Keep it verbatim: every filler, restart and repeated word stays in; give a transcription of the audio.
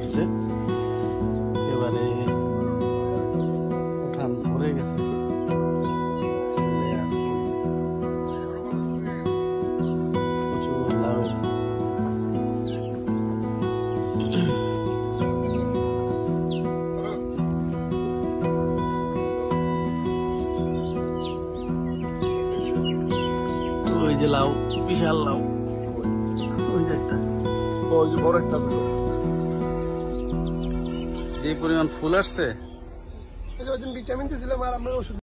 আসছে, এবারে উঠান ভরে গেছে। প্রচুর লাউ। ওই যে লাউ, বিশাল লাউ, ওই যে একটা, ওই যে বড় একটা আছে, যে পরিমাণ ফুল আসছে। ভিটামিন দিয়েছিলাম আর আমরা ওষুধ